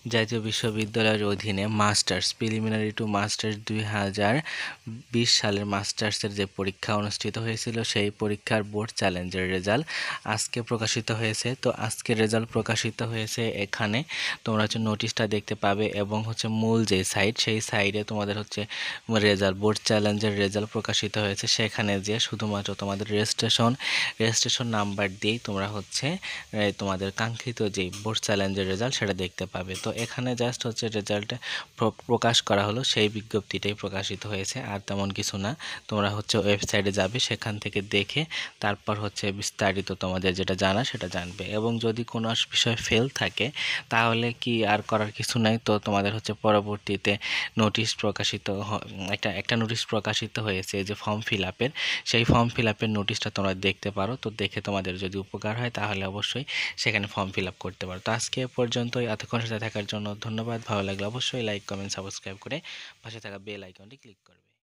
জাতীয় বিশ্ববিদ্যালয়ের অধীনে মাস্টার্স প্রিলিমিনারি টু মাস্টার্স 2020 সালের মাস্টার্সের যে পরীক্ষা অনুষ্ঠিত হয়েছিল সেই পরীক্ষার বোর্ড চ্যালেঞ্জের রেজাল্ট আজকে প্রকাশিত হয়েছে। তো আজকে রেজাল্ট প্রকাশিত হয়েছে, এখানে তোমরা হচ্ছে নোটিশটা দেখতে পাবে এবং হচ্ছে মূল যে সাইট সেই সাইডে তোমাদের হচ্ছে রেজাল্ট বোর্ড চ্যালেঞ্জের রেজাল্ট প্রকাশিত হয়েছে। সেখানে যে শুধুমাত্র তোমাদের রেজিস্ট্রেশন নাম্বার দিয়েই তোমরা হচ্ছে তোমাদের কাঙ্ক্ষিত যে বোর্ড চ্যালেঞ্জের রেজাল্ট সেটা দেখতে পাবে। তো এখানে জাস্ট হচ্ছে রেজাল্ট প্রকাশ করা হলো, সেই বিজ্ঞপ্তিটাই প্রকাশিত হয়েছে, আর তেমন কিছু না। তোমরা হচ্ছে ওয়েবসাইটে যাবে, সেখান থেকে দেখে তারপর হচ্ছে বিস্তারিত তোমাদের যেটা জানা সেটা জানবে। এবং যদি কোনো বিষয় ফেল থাকে তাহলে কি আর করার কিছু নাই, তো তোমাদের হচ্ছে পরবর্তীতে নোটিশ প্রকাশিত একটা নোটিশ প্রকাশিত হয়েছে যে ফর্ম ফিল আপের, সেই ফর্ম ফিল আপের নোটিশটা তোমরা দেখতে পারো। তো দেখে তোমাদের যদি উপকার হয় তাহলে অবশ্যই সেখানে ফর্ম ফিল আপ করতে পারো। তো আজকে এ পর্যন্তই, এতক্ষণ সাথে থাকার জন্য ধন্যবাদ। ভালো লাগলে অবশ্যই লাইক, কমেন্ট, সাবস্ক্রাইব করে পাশে থাকা বেল আইকনটি ক্লিক করবে।